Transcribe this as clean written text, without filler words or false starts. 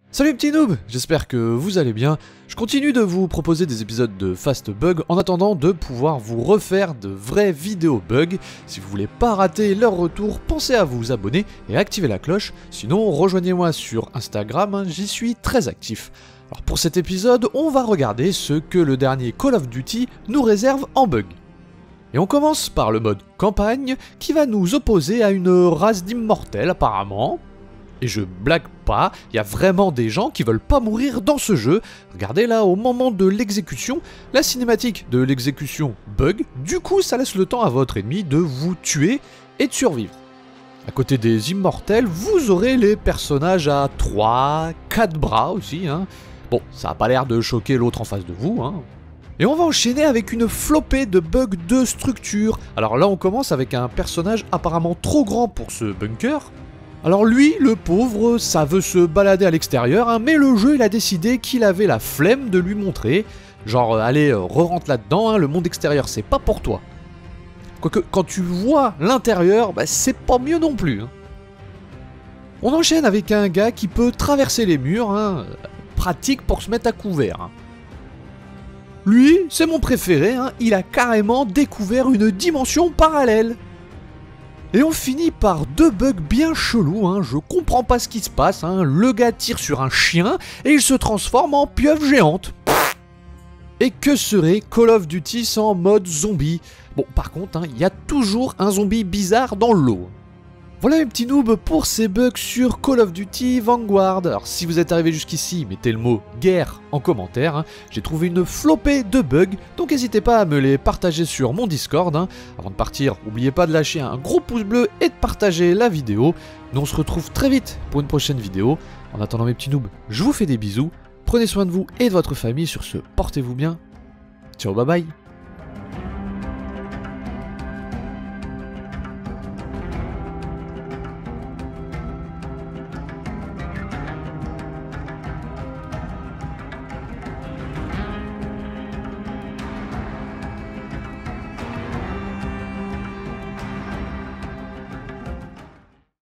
Salut les petits noobs, j'espère que vous allez bien. Je continue de vous proposer des épisodes de Fast Bug en attendant de pouvoir vous refaire de vraies vidéos bugs. Si vous voulez pas rater leur retour, pensez à vous abonner et activer la cloche. Sinon, rejoignez-moi sur Instagram, j'y suis très actif. Alors pour cet épisode, on va regarder ce que le dernier Call of Duty nous réserve en bug. Et on commence par le mode campagne qui va nous opposer à une race d'immortels apparemment. Et je blague pas, il y a vraiment des gens qui veulent pas mourir dans ce jeu. Regardez là, au moment de l'exécution, la cinématique de l'exécution bug, du coup ça laisse le temps à votre ennemi de vous tuer et de survivre. À côté des immortels, vous aurez les personnages à 3, 4 bras aussi. Bon, ça a pas l'air de choquer l'autre en face de vous. Et on va enchaîner avec une flopée de bugs de structure. Alors là on commence avec un personnage apparemment trop grand pour ce bunker. Alors lui, le pauvre, ça veut se balader à l'extérieur, mais le jeu il a décidé qu'il avait la flemme de lui montrer. Genre, allez, re-rentre là-dedans, le monde extérieur c'est pas pour toi. Quoique, quand tu vois l'intérieur, c'est pas mieux non plus. On enchaîne avec un gars qui peut traverser les murs, pratique pour se mettre à couvert. Lui, c'est mon préféré, il a carrément découvert une dimension parallèle. Et on finit par deux bugs bien chelous, je comprends pas ce qui se passe, le gars tire sur un chien et il se transforme en pieuvre géante. Et que serait Call of Duty sans mode zombie? Bon, par contre, il y a toujours un zombie bizarre dans le lot. Voilà mes petits noobs pour ces bugs sur Call of Duty Vanguard. Alors si vous êtes arrivé jusqu'ici, mettez le mot guerre en commentaire. J'ai trouvé une flopée de bugs, donc n'hésitez pas à me les partager sur mon Discord. Avant de partir, n'oubliez pas de lâcher un gros pouce bleu et de partager la vidéo. Nous on se retrouve très vite pour une prochaine vidéo. En attendant mes petits noobs, je vous fais des bisous. Prenez soin de vous et de votre famille. Sur ce, portez-vous bien. Ciao, bye bye.